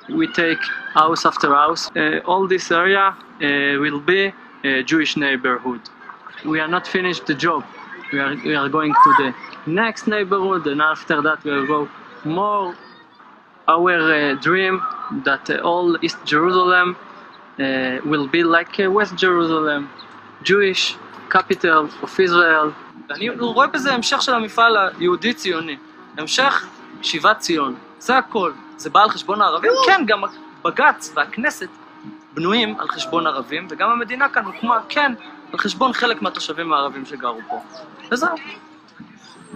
we take house after house. All this area will be a Jewish neighborhood. We are not finished the job. We are going to the next neighborhood, and after that we will go more. Our dream that all East Jerusalem will be like West Jerusalem, Jewish capital of Israel. אני רואה בזה המשך של המפעל היהודי-ציוני, המשך שיבת ציון, זה הכל. זה בא על חשבון הערבים? כן, גם בג"ץ והכנסת בנויים על חשבון ערבים, וגם המדינה כאן הוקמה, כן, על חשבון חלק מהתושבים הערבים שגרו פה. וזהו.